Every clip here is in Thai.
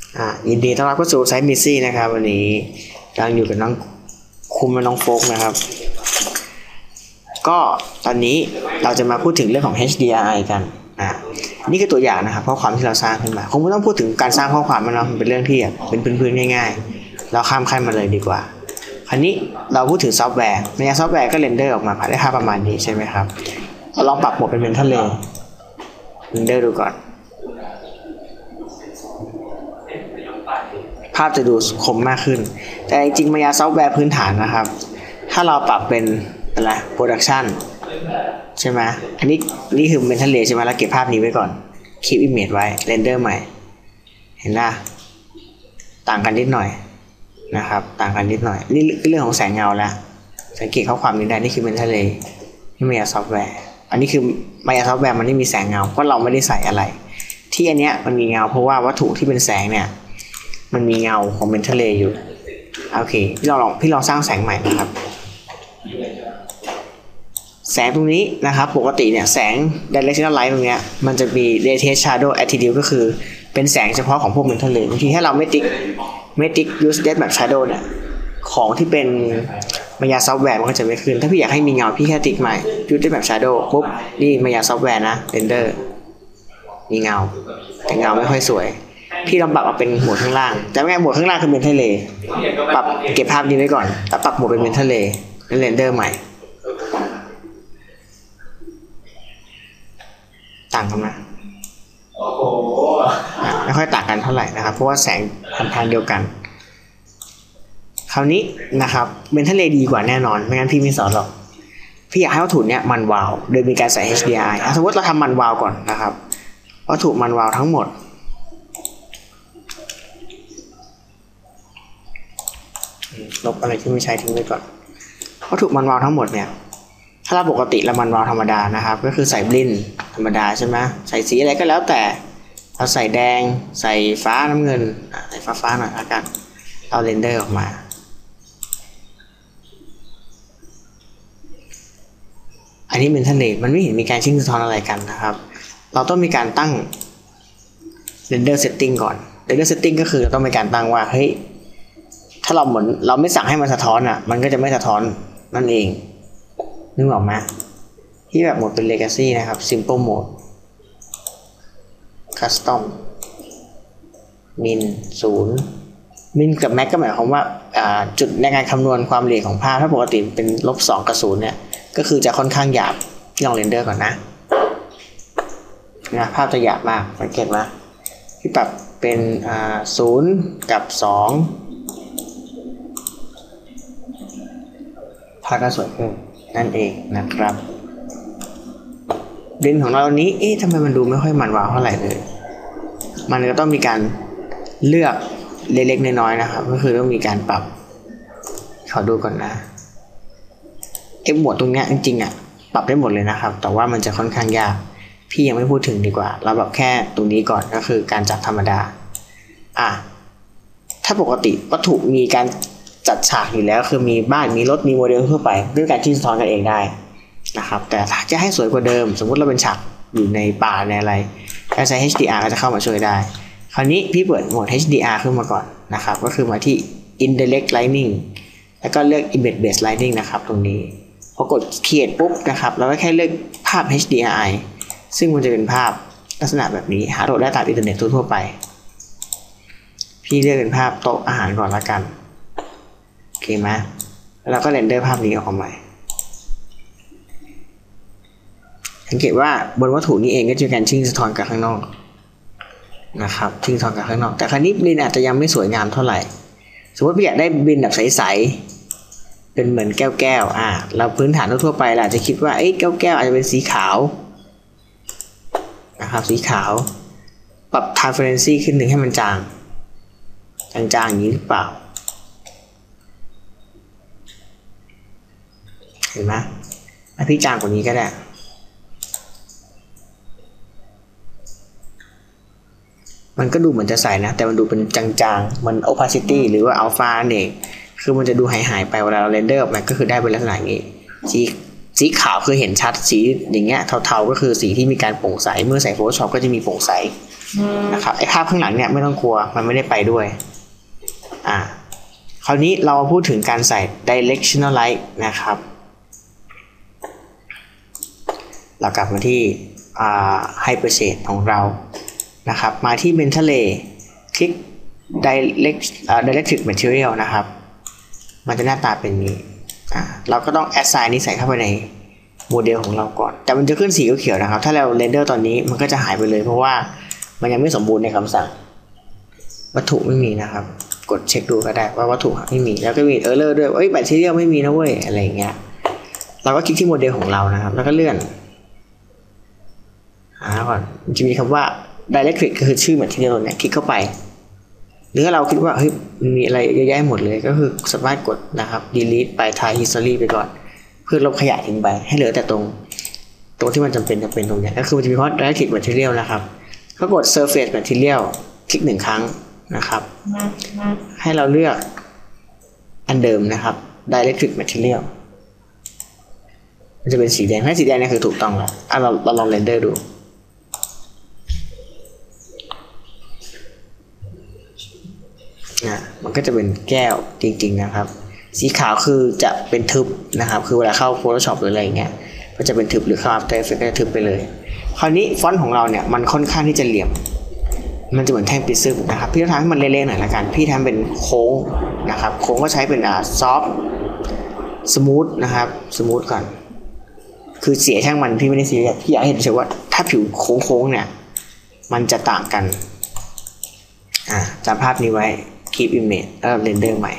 ยินดีต้อนรับเข้าสู่ไซต์มิซี่นะครับวันนี้กำลังอยู่กับน้องคุมและน้องโฟกนะครับก็ตอนนี้เราจะมาพูดถึงเรื่องของ HDRI กันนี่คือตัวอย่างนะครับข้อความที่เราสร้างขึ้นมาคงไม่ต้องพูดถึงการสร้างข้อความมันเป็นเรื่องที่เป็นพื้นๆง่ายๆเราข้ามขั้นมาเลยดีกว่าคราวนี้เราพูดถึงซอฟต์แวร์ในซอฟต์แวร์ก็เรนเดอร์ออกมาได้ค่าประมาณนี้ใช่ไหมครับเราลองปรับโหมดเป็นMental Rayเรนเดอร์ดูก่อนภาพจะดูคมมากขึ้นแต่จริงๆMayaซอฟต์แวร์พื้นฐานนะครับถ้าเราปรับเป็นอะไรโปรดักชันใช่ไหมอันนี้นี่คือMental Rayใช่ไหมเราเก็บภาพนี้ไว้ก่อนคีปอิมเมจไว้เรนเดอร์ใหม่เห็นไหมต่างกันนิดหน่อยนะครับต่างกันนิดหน่อยนี่เรื่องของแสงเงาแล้วสังเกตข้อความนี้ได้นี่คือMental Rayที่Mayaซอฟต์แวร์อันนี้คือMayaซอฟต์แวร์มันไม่มีแสงเงาเพราะเราไม่ได้ใส่อะไรที่อันเนี้ยมันมีเงาเพราะว่าวัตถุที่เป็นแสงเนี่ยมันมีเงาของMental Rayอยู่โอเคพี่ลองสร้างแสงใหม่นะครับแสงตรงนี้นะครับปกติเนี่ยแสง directional light ตรงเนี้ยมันจะมี radiate shadow attribute ก็คือเป็นแสงเฉพาะของพวกMental Rayบางทีถ้าเราไม่ติ๊ก use depth map shadow เนี่ยของที่เป็นMayaซอฟต์แวร์มันก็จะไม่ขึ้นถ้าพี่อยากให้มีเงาพี่แค่ติ๊กใหม่ use depth map shadow ปุ๊บนี่Mayaซอฟต์แวร์นะ render มีเงาแต่เงาไม่ค่อยสวยพี่ลองปรับเป็นโหมดข้างล่างแต่ไม่โหมดข้างล่างคือMental Rayปรับเก็บภาพนี้ไว้ก่อนแล้วปรับโหมดเป็นMental Rayแล้วเรนเดอร์ใหม่ต่างกันไหมไม่ค่อยต่างกันเท่าไหร่นะครับเพราะว่าแสงทางเดียวกันคราวนี้นะครับMental Rayดีกว่าแน่นอนไม่งั้นพี่ไม่สอนหรอกพี่อยากให้วัตถุเนี้ยมันวาวโดยมีการใส่ HDRI สมมติเราทำมันวาวก่อนนะครับวัตถุมันวาวทั้งหมดลบอะไรที่ไม่ใช้ทิ้งไว้ก่อนวัตถุมันวาวทั้งหมดเนี่ยถ้าเราปกติเรามันวาวธรรมดานะครับก็คือใส่บลินธรรมดาใช่ไหมใส่สีอะไรก็แล้วแต่เราใส่แดงใส่ฟ้าน้ำเงินใส่ฟ้าหน่อยละกันเราเรนเดอร์ออกมาอันนี้Mental Rayมันไม่เห็นมีการชิ่งสะท้อนอะไรกันนะครับเราต้องมีการตั้ง render setting ก่อน render setting ก็คือเราต้องมีการตั้งว่าเฮ้ยถ้าเราเหมือนเราไม่สั่งให้มันสะท้อนมันก็จะไม่สะท้อนนั่นเองนึกออกไหมที่แบบโหมดเป็น legacy นะครับ simple mode custom min 0 min กับ max ก็หมายความว่าจุดในการคำนวณความละเอียดของภาพถ้าปกติเป็น-2 กับ 0เนี่ยก็คือจะค่อนข้างหยาบลองเรนเดอร์ก่อนนะภาพจะหยาบมากสังเกตไหมที่ปรับเป็น0 กับ 2ภาพก็สวยขึ้นนั่นเองนะครับดินของเรานี้ทำไมมันดูไม่ค่อยมันวาวเท่าไหร่เลยมันก็ต้องมีการเลือกเล็กๆน้อยๆนะครับก็คือต้องมีการปรับขอดูก่อนนะหมวดตรงนี้จริงๆปรับได้หมดเลยนะครับแต่ว่ามันจะค่อนข้างยากพี่ยังไม่พูดถึงดีกว่าเราแบบแค่ตรงนี้ก่อนก็คือการจัดธรรมดาถ้าปกติวัตถุมีการจัดฉากอยู่แล้วคือมีบ้านมีรถมีโมเดลทั่วไปด้วยการที่สะท้อนกันเองได้นะครับแต่ถ้าจะให้สวยกว่าเดิมสมมุติเราเป็นฉากอยู่ในป่าในอะไรการใช้ HDR ก็จะเข้ามาช่วยได้คราวนี้พี่เปิดโหมด HDR ขึ้นมาก่อนนะครับก็คือมาที่ Indirect Lighting แล้วก็เลือก Image Based Lighting นะครับตรงนี้พอกด Create ปุ๊บนะครับเราก็แค่เลือกภาพ HDRI ซึ่งมันจะเป็นภาพลักษณะแบบนี้หาโหลดได้ตามอินเทอร์เน็ตทั่วไปพี่เลือกเป็นภาพโต๊ะอาหารก่อนละกันโอเคไหมแล้วเราก็เรนเดอร์ภาพนี้ออกมาใหม่สังเกตว่าบนวัตถุนี้เองก็จะมีการชิ่งสะท้อนกับข้างนอกนะครับชิ่งสะท้อนกับข้างนอกแต่คราวนี้บินอาจจะยังไม่สวยงามเท่าไหร่สมมติพี่อยากได้บินแบบใสๆเป็นเหมือนแก้วเราพื้นฐานทั่วไปเราจะคิดว่าแก้วอาจจะเป็นสีขาวนะครับสีขาวปรับ transparency ขึ้นหนึ่งให้มันจางอย่างนี้หรือเปล่าเห็นไหมถ้าพี่จางกว่านี้ก็ได้มันก็ดูเหมือนจะใสนะแต่มันดูเป็นจางๆมัน opacity หรือว่า alpha เองคือมันจะดูหายไปเวลาเราเรนเดอร์ออกมาก็คือได้เป็นลักษณะอย่างนี้สีขาวคือเห็นชัดสีอย่างเงี้ยเทาๆก็คือสีที่มีการโปร่งใสเมื่อใส่ Photoshop ก็จะมีโปร่งใสนะครับไอ้ภาพข้างหลังเนี่ยไม่ต้องกลัวมันไม่ได้ไปด้วยคราวนี้เราพูดถึงการใส่ directional light นะครับเรากลับมาที่Hypershade ของเรานะครับมาที่ Mentalay คลิก Dielectric Material นะครับมันจะหน้าตาเป็นนี้เราก็ต้อง assign นี้ใส่เข้าไปในโมเดลของเราก่อนแต่มันจะขึ้นสีเขียวๆนะครับถ้าเราเรนเดอร์ตอนนี้มันก็จะหายไปเลยเพราะว่ามันยังไม่สมบูรณ์ในคำสั่งวัตถุไม่มีนะครับกดเช็คดูก็ได้ว่าวัตถุไม่มีแล้วก็มีerrorด้วยแบตเตอรี่ไม่มีนะเว้ยอะไรอย่างเงี้ยเราก็คลิกที่โมเดลของเรานะครับแล้วก็เลื่อนก่อนจะมีคำว่า Dielectric ก็คือชื่อแมททีเรียลเนี่ยคลิกเข้าไปหรือถ้าเราคิดว่าเฮ้ยมันมีอะไรเยอะแยะหมดเลยก็คือสามารถกดนะครับ delete ไป Tile history ไปก่อนเพื่อลบขยะทิ้งไปให้เหลือแต่ตรงที่มันจำเป็นตรงนี้ก็คือมันจะมีคำว่า Dielectric material นะครับก็กด surface material คลิก1ครั้งนะครับให้เราเลือกอันเดิมนะครับ Dielectric material มันจะเป็นสีแดงให้สีแดงนี่คือถูกต้องแล้วเราลองเรนเดอร์ดูมันก็จะเป็นแก้วจริงๆนะครับสีขาวคือจะเป็นทึบนะครับคือเวลาเข้า Photoshop หรืออะไรเงี้ยก็จะเป็นทึบหรือเข้า After Effects ก็จะทึบไปเลยคราวนี้ฟอนต์ของเราเนี่ยมันค่อนข้างที่จะเหลี่ยมมันจะเหมือนแท่งปริซึมนะครับพี่ต้องทำให้มันเละๆหน่อยละกันพี่ทำเป็นโค้งนะครับโค้งก็ใช้เป็นsoft smooth นะครับ smooth ก่อนคือเสียช่างมันพี่ไม่ได้เสียพี่อยากเห็นเฉยว่าถ้าผิวโค้งๆเนี่ยมันจะต่างกันจำภาพนี้ไว้ keep image แล้วเรนเดอร์ใหม่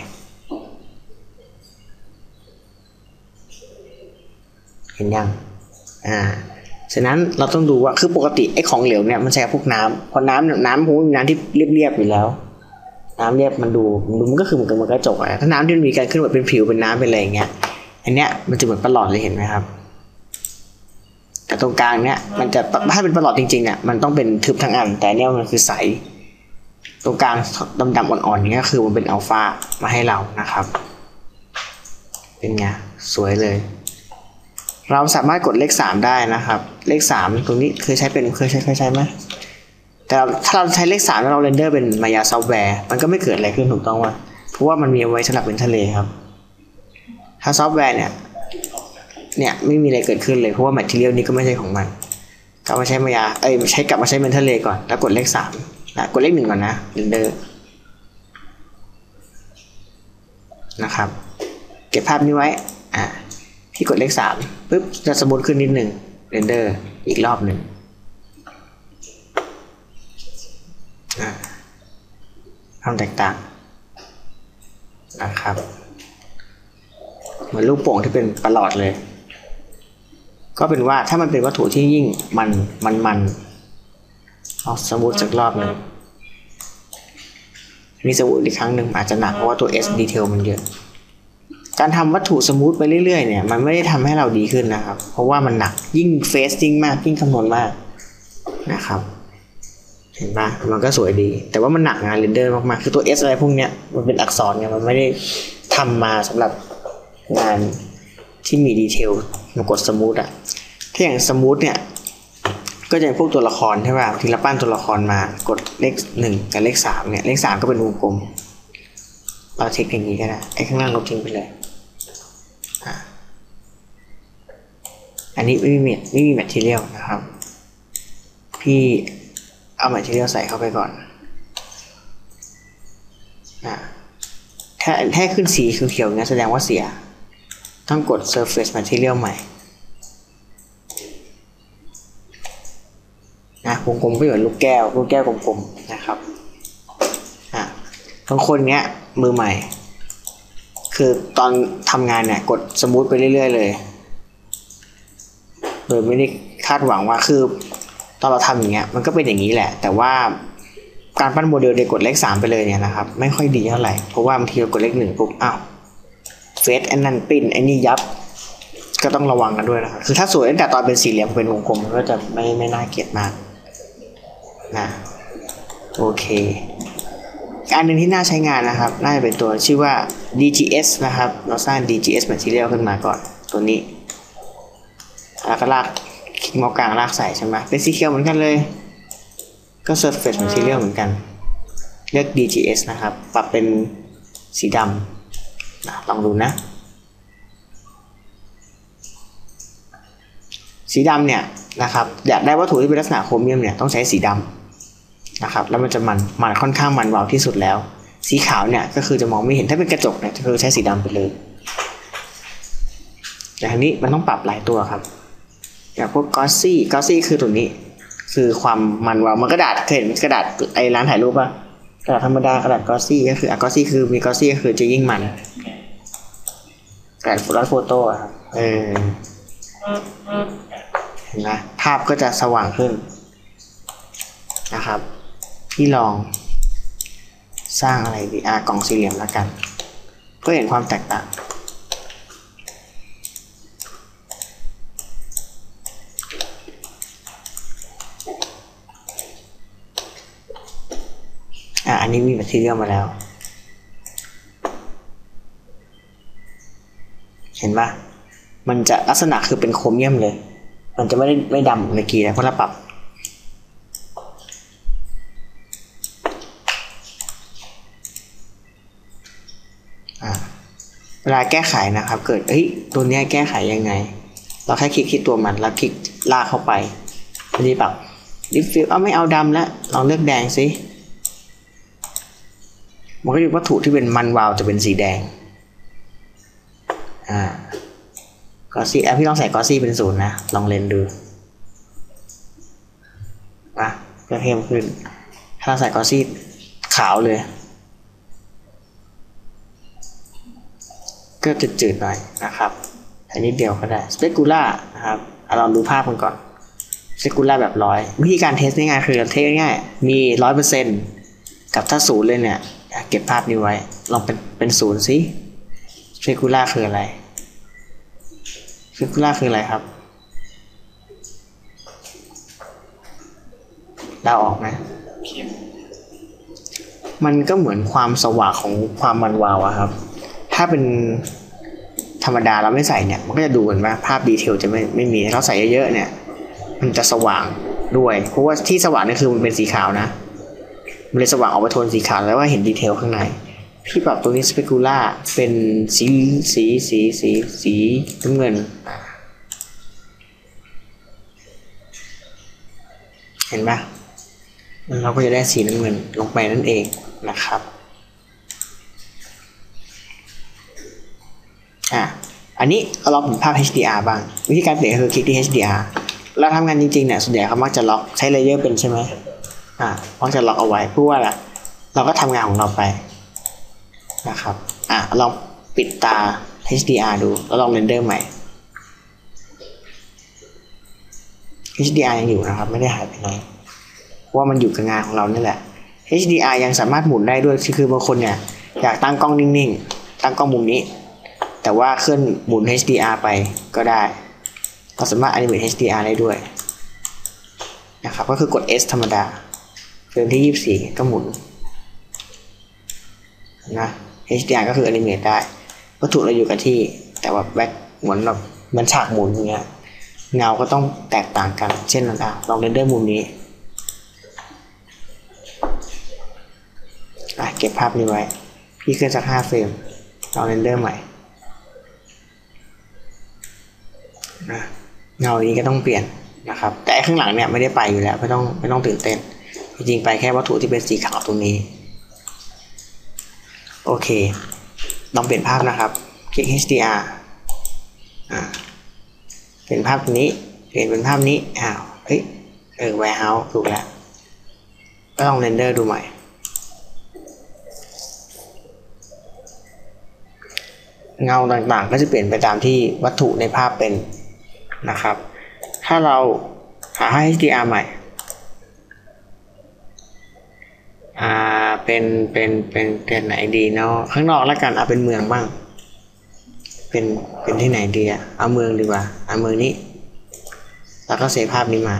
เห็นยังฉะนั้นเราต้องดูว่าคือปกติไอ้ของเหลวเนี่ยมันใช้พวกน้ำเพราะน้ำผมมีน้ำที่เรียบๆอยู่แล้วน้ำเรียบมันดูมันก็คือเหมือนกับกระจกอะถ้าน้ำที่มันมีการขึ้นแบบเป็นผิวเป็นน้ำเป็นอะไรอย่างเงี้ยอันเนี้ยมันจะเหมือนประหลอดเลยเห็นไหมครับแต่ตรงกลางเนี้ยมันจะถ้าเป็นประหลอดจริงๆเนี่ยมันต้องเป็นทึบทั้งอันแต่เนี้ยมันคือใสตรงกลางดำๆอ่อนๆนี้ก็คือมันเป็นอัลฟามาให้เรานะครับเป็นไงสวยเลยเราสามารถกดเลข3ได้นะครับเลข3ตรงนี้เคยใช้ไหมแต่ถ้าเราใช้เลข3แล้วเราเรนเดอร์เป็นมายาซอฟต์แวร์มันก็ไม่เกิดอะไรขึ้นถูกต้องว่าเพราะว่ามันมีเอาไว้สำหรับเป็นทะเลครับถ้าซอฟต์แวร์เนี่ยไม่มีอะไรเกิดขึ้นเลยเพราะว่าแมททีเรียลนี้ก็ไม่ใช่ของมันกลับมาใช้มายากลับมาใช้เป็นทะเลก่อนแล้วกดเลข3กดเลข1ก่อนนะเรนเดอร์นะครับเก็บภาพนี้ไว้พี่กดเลข3ปุ๊บจะสมูทขึ้นนิดหนึ่งเรนเดอร์อีกรอบหนึ่งความแตกต่างนะครับเหมือนลูกโป่งที่เป็นประหลอดเลยก็เป็นว่าถ้ามันเป็นวัตถุที่ยิ่งมันเอาสมูทสักรอบหนึ่งนี่สมูทอีกครั้งหนึ่งอาจจะหนักเพราะว่าตัว S ดีเทลมันเยอะการทำวัตถุสมูทไปเรื่อยๆเนี่ยมันไม่ได้ทำให้เราดีขึ้นนะครับเพราะว่ามันหนักยิ่งเฟซยิ่งมากยิ่งคำนวณมากนะครับเห็นปะมันก็สวยดีแต่ว่ามันหนักงานเรนเดอร์มากๆคือตัว S อะไรพวกเนี้ยมันเป็นอักษรไงมันไม่ได้ทำมาสำหรับงานที่มีดีเทลมากดสมูทถ้าอย่างสมูทเนี่ยก็จะเป็นพวกตัวละครใช่ป่ะทีละปั้นตัวละครมากดเลข1กับเลข3เนี่ยเลข3ก็เป็นวงกลมเราเช็คอย่างนี้ก็ได้ไอ้ข้างล่างลบทิ้งไปเลยอันนี้ไม่มีแมททีเรียลนะครับพี่เอาแมททีเรียลใส่เข้าไปก่อนถ้าขึ้นสีเขียวๆเนี่ยแสดงว่าเสียต้องกด surface material ใหม่วงกลมก็เหมือนลูกแก้วกลมๆนะครับบางคนเนี้ยมือใหม่คือตอนทำงานเนี่ยกดสมูทไปเรื่อยๆเลยโดยไม่ได้คาดหวังว่าคือตอนเราทำอย่างเงี้ยมันก็เป็นอย่างนี้แหละแต่ว่าการปั้นโมเดลโดยกดเลข3ไปเลยเนี่ยนะครับไม่ค่อยดีเท่าไหร่เพราะว่าบางทีเรากดเลข1ปุ๊บเฟซอันนั้นปิ้นไอ้นี่ยับก็ต้องระวังกันด้วยนะครับคือถ้าสวยตั้งแต่ตอนเป็นสี่เหลี่ยมเป็นวงกลมมันก็จะไม่น่าเกลียดมากโอเคอันหนึ่งที่น่าใช้งานนะครับน่าจะเป็นตัวชื่อว่า DGS นะครับเราสร้าง DGS Material ขึ้นมาก่อนตัวนี้แล้วก็ลากคลิกเมาส์กลางลากใส่ใช่ไหมเป็นสีเขียวเหมือนกันเลยก็ Surface Material เหมือนกันเลือก DGS นะครับปรับเป็นสีดำลองดูนะสีดำเนี่ยนะครับอยากได้วัตถุที่เป็นลักษณะโครเมียมเนี่ยต้องใช้สีดำนะครับแล้วมันจะมันค่อนข้างมันวาวที่สุดแล้วสีขาวเนี่ยก็คือจะมองไม่เห็นถ้าเป็นกระจกเนี่ยก็คือใช้สีดำไปเลยแต่ทีนี้มันต้องปรับหลายตัวครับอย่างพวกกอสซี่คือตัวนี้คือความมันวาวมันกระดาษเคยเห็นกระดาษไอ้ร้านถ่ายรูปป่ะกระดาษธรรมดากระดาษกอสซี่ก็คือกอสซี่คือมีกอสซี่ก็คือจะยิ่งมันกระดาษโฟโต้ครับเห็นไหมภาพก็จะสว่างขึ้นนะครับพี่ลองสร้างอะไรดีกล่องสี่เหลี่ยมแล้วกันเพื่อเห็นความแตกต่างอันนี้มีแมททีเรียลมาแล้วเห็นปะมันจะลักษณะคือเป็นโครเมียมเลยมันจะไม่ดำเมื่อกี้นะเพราะเราปรับเวลาแก้ไขนะครับเกิดตัวนี้แก้ไขยังไงเราแค่คลิกที่ตัวมันแล้วคลิกลากเข้าไปทีนี้ปรับดิฟฟิลไม่เอาดำแล้วลองเลือกแดงสิมันก็จะวัตถุที่เป็นมันวาวจะเป็นสีแดงกอซี่พี่ลองใส่กอซี่เป็น0นะลองเล่นดูก็เข้มขึ้นถ้าใส่กอซี่ขาวเลยก็จะจืดหน่อยนะครับอันนี้เดียวก็ได้สเปกูล่านะครับลองดูภาพกันก่อนสเปกูล่าแบบ100วิธีการเทสง่ายๆคือเทสง่ายๆมี 100% กับถ้า0เลยเนี่ยเก็บภาพนี้ไว้ลองเป็น0สิสเปกูล่าคืออะไรสเปกูล่าคืออะไรครับเดาออกไหมมันก็เหมือนความสว่างของความมันวาวครับถ้าเป็นธรรมดาเราไม่ใส่เนี่ยมันก็จะดูเหมือนว่าภาพดีเทลจะไม่มีเราใส่เยอะๆเนี่ยมันจะสว่างด้วยเพราะว่าที่สว่างนี่คือมันเป็นสีขาวนะมันเลยสว่างออกมาโทนสีขาวแล้วว่าเห็นดีเทลข้างในพี่ปรับตัวนี้สเปกูล่าเป็นสีน้ำเงินเห็นปะเราก็จะได้สีน้ำเงินลงไปนั่นเองนะครับอันนี้เราเป็นภาพ HDR บ้างวิธีการเปลี่ยนคือคลิกที่ HDR เราทำงานจริงๆเนี่ยส่วนใหญ่เขามักจะล็อกใช้เลเยอร์เป็นใช่ไหมมักจะล็อกเอาไว้เพื่อว่าเราก็ทำงานของเราไปนะครับลองปิดตา HDR ดูแล้วลองเรนเดอร์ใหม่ HDR ยังอยู่นะครับไม่ได้หายไปไหนเพราะว่ามันอยู่กับงานของเรานี่แหละ HDR ยังสามารถหมุนได้ด้วยคือบางคนเนี่ยอยากตั้งกล้องนิ่งๆตั้งกล้องมุมนี้แต่ว่าเคลื่อนหมุน HDR ไปก็ได้เราสามารถ animate HDR ได้ด้วยนะครับก็คือกด S ธรรมดาเฟรมที่24ก็หมุนนะ HDR ก็คือ animate ได้วัตถุเราอยู่กับที่แต่ว่าแบ็คเหมือนแบบมันฉากหมุนอย่างเงี้ยเงาก็ต้องแตกต่างกันเช่นนั้นลองเรนเดอร์มุมนี้เก็บภาพนี้ไว้พี่ขึ้นสัก5 เฟรมลองเรนเดอร์ใหม่เงานี้ก็ต้องเปลี่ยนนะครับแต่ข้างหลังเนี่ยไม่ได้ไปอยู่แล้วไม่ต้องตื่นเต้นจริงๆไปแค่วัตถุที่เป็นสีขาวตรงนี้โอเคลองเปลี่ยนภาพนะครับคลิก HDR เปลี่ยนภาพตรงนี้เปลี่ยนเป็นภาพนี้warehouse ถูกแล้วก็ลองเรนเดอร์ดูใหม่เงาต่างๆก็จะเปลี่ยนไปตามที่วัตถุในภาพเป็นนะครับถ้าเราหา HDR ใหม่เป็นไหนดีเนาะข้างนอกแล้วกันเป็นเมืองบ้างเป็นที่ไหนดีเอาเมืองดีกว่าเอาเมืองนี้แล้วก็เซฟภาพนี้มา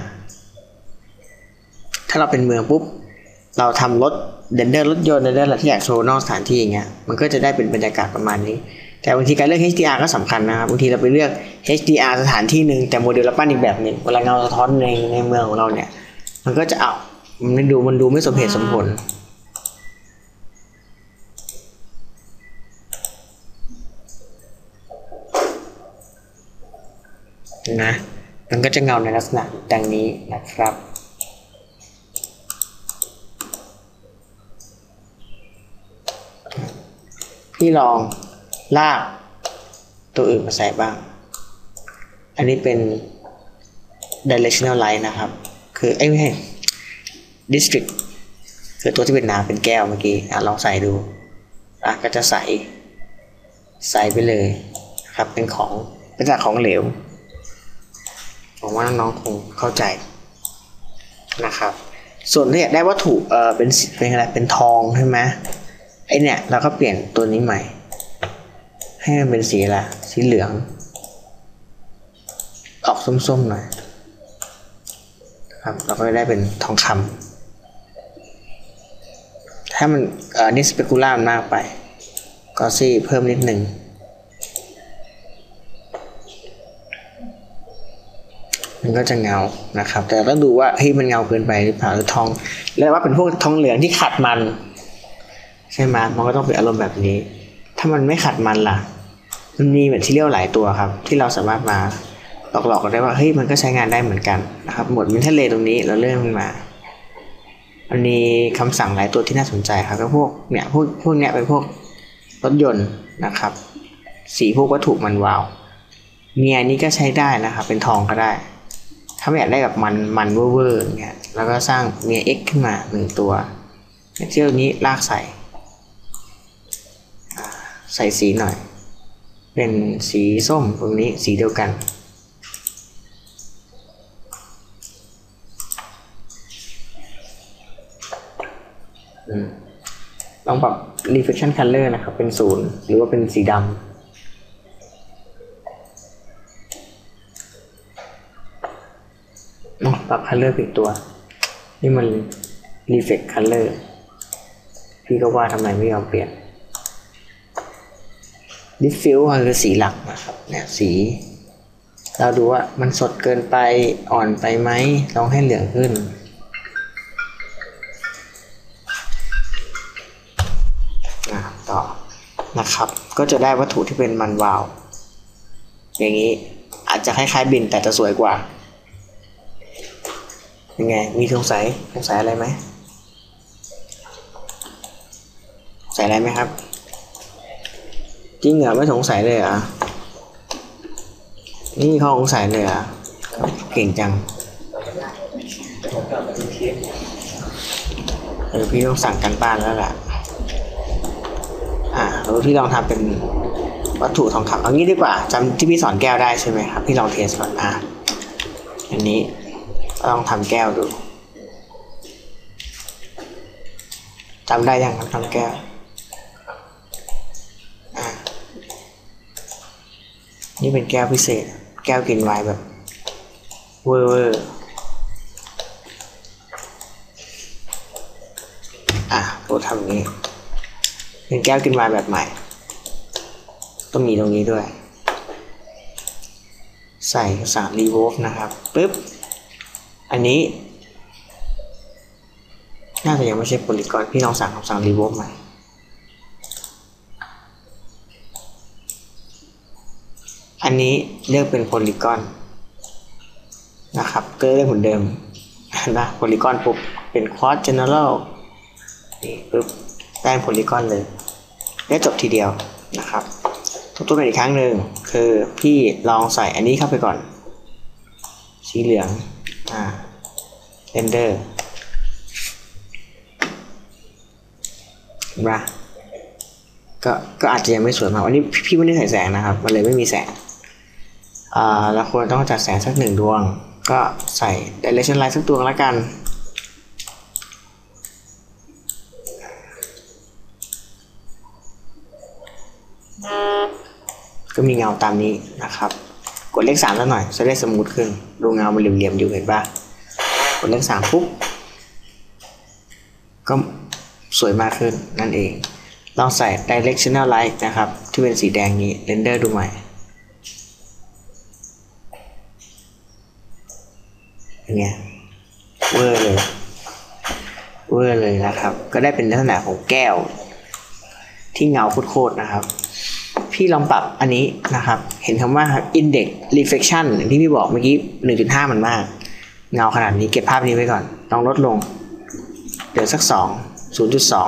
ถ้าเราเป็นเมืองปุ๊บเราทำเรนเดอร์รถยนต์เรนเดอร์อะไรที่อยากโชว์นอกสถานที่อย่างเงี้ยมันก็จะได้เป็นบรรยากาศประมาณนี้แต่บางทีการเลือก HDR ก็สำคัญนะครับบางทีเราไปเลือก HDR สถานที่หนึ่งแต่โมเดลเราปั้นอีกแบบหนึ่งเวลาเงาสะท้อนในเมืองของเราเนี่ยมันก็จะมันดูไม่สมเหตุสมผลนะมันก็จะเงาในลักษณะดังนี้นะครับพี่ลองลากตัวอื่นมาใส่บ้างอันนี้เป็น directional light นะครับคือไม่ใช่ district คือตัวที่เป็นน้ำเป็นแก้วเมื่อกี้ลองใส่ดูก็จะใส่ไปเลยครับเป็นจากของเหลวผมว่าน้องคงเข้าใจนะครับส่วนถ้าอยากได้วัตถุเป็นอะไรเป็นทองใช่ไหมไอเนี่ยเราก็เปลี่ยนตัวนี้ใหม่ให้มันเป็นสีอะไรสีเหลืองออกส้มๆหน่อยครับเราก็ได้เป็นทองคำถ้ามันนี่สเปกุล่ามมากไปก็ซี่เพิ่มนิดหนึ่งมันก็จะเงานะครับแต่ต้องดูว่ามันเงาเกินไปหรือเปล่าหรือทองแล้วว่าเป็นพวกทองเหลืองที่ขัดมันใช่ไหมมันก็ต้องเป็นอารมณ์แบบนี้ถ้ามันไม่ขัดมันล่ะมันมีแมททีเรียลหลายตัวครับที่เราสามารถมาหลอกกันได้ว่ามันก็ใช้งานได้เหมือนกันนะครับหมดมินเทเลตรงนี้เราเลื่อนมันมาอันนี้คำสั่งหลายตัวที่น่าสนใจครับก็พวกเนี้ยเป็นพวกรถยนต์นะครับสีพวกวัตถุมันวาวเมียนี้ก็ใช้ได้นะครับเป็นทองก็ได้ถ้าไม่อยากได้แบบมันเวอร์ๆเนี่ยแล้วก็สร้างเมีย X ขึ้นมา1ตัวเที่ยวนี้ลากใส่สีหน่อยเป็นสีส้มตรงนี้สีเดียวกันลองปรับ reflection color นะครับเป็น0หรือว่าเป็นสีดำปรับ color ผิดตัวนี่มัน reflect color พี่ก็ว่าทำไมไม่ยอมเปลี่ยน diffuse คือสีหลักนะครับเนี่ยสีเราดูว่ามันสดเกินไปอ่อนไปไหมลองให้เหลืองขึ้นต่อนะครับก็จะได้วัตถุที่เป็นมันวาวอย่างนี้อาจจะคล้ายๆบินแต่จะสวยกว่ายังไงมีสงสัยอะไรไหมครับจริงเหรอไม่สงสัยเลยเหรอนี่เขาสงสัยเลยเหรอเก่งจังพี่ต้องสั่งกันบ้านแล้วล่ะแล้วพี่ลองทำเป็นวัตถุทองคำเอางี้ดีกว่าจำที่พี่สอนแก้วได้ใช่ไหมครับพี่ลองเทสก่อนอันนี้ลองทำแก้วดูจำได้ยังครับทำแก้วนี่เป็นแก้วพิเศษแก้วกินไวน์แบบเวอร์เราทำนี้เป็นแก้วกินไวน์แบบใหม่ต้องมีตรงนี้ด้วยใส่สั่งรีโวฟนะครับปึ๊บอันนี้น่าจะยังไม่ใช่โพลีกอนพี่ลองสั่งคำสั่งรีโวฟใหม่อันนี้เลือกเป็นโพลีกอนนะครับก็เลือกเหมือนเดิมนะโพลีกอนปุ๊บเป็นควอดเจเนอรัลนี่ปุ๊บได้โพลีกอนเลยได้จบทีเดียวนะครับทบทวนกันอีกครั้งหนึ่งคือพี่ลองใส่อันนี้เข้าไปก่อนสีเหลืองเรนเดอร์มาก็อาจจะยังไม่สวยมากวันนี้พี่ไม่ได้ใส่แสงนะครับมันเลยไม่มีแสงเราควรต้องจัดแสงสัก1 ดวงก็ใส่ direction light สักดวงแล้วกันก็มีเงาตามนี้นะครับกดเลข3แล้วหน่อยจะได้สมูทขึ้นดูเงามันเหลี่ยมๆอยู่เห็นป่ะกดเลข3ปุ๊บก็สวยมากขึ้นนั่นเองลองใส่ directional light นะครับที่เป็นสีแดงนี้เรนเดอร์ดูใหม่เป็นไงเวอร์เลยเวอร์เลยนะครับ ก็ได้เป็นลักษณะของแก้วที่เงาโคตรๆนะครับพี่ลองปรับอันนี้นะครับเห็นคำว่า index reflection อย่างที่พี่บอกเมื่อกี้ 1.5 มันมากเงาขนาดนี้เก็บภาพนี้ไว้ก่อนลองลดลงเดี๋ยวสัก 0.2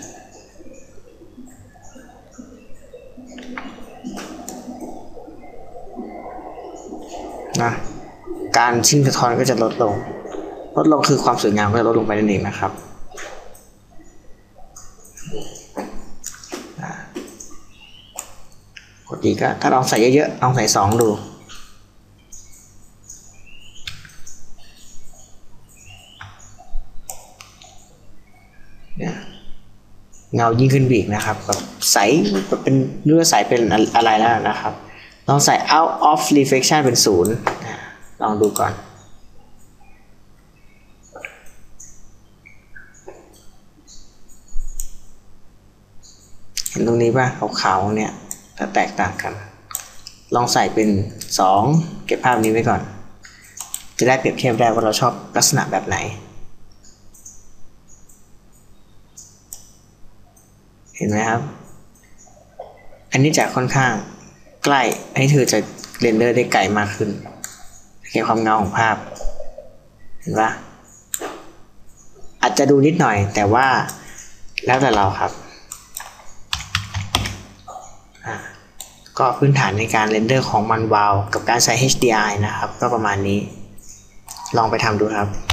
นะการชิ่งสะท้อนก็จะลดลงคือความสวยงามก็จะลดลงไปนั่นเองนะครับปกติก็ถ้าลองใส่เยอะๆลองใส่2ดูเงายิ่งขึ้นบีกนะครับแบบใสเป็นเนื้อใสเป็นอะไรแล้วนะครับลองใส่ out of reflection เป็น0ลองดูก่อนเห็นตรงนี้ป่ะขาวๆเนี่ยถ้าแตกต่างกันลองใส่เป็น2เก็บภาพนี้ไว้ก่อนจะได้เปรียบเทียบได้ว่าเราชอบลักษณะแบบไหนเห็นไหมครับอันนี้จะค่อนข้างใกล้อันนี้จะเรนเดอร์ได้ไกลมากขึ้นเกี่ยวกับความเงาของภาพเห็นปะอาจจะดูนิดหน่อยแต่ว่าแล้วแต่เราครับก็พื้นฐานในการเรนเดอร์ของมันวาวกับการใช้ HDRI นะครับก็ประมาณนี้ลองไปทำดูครับ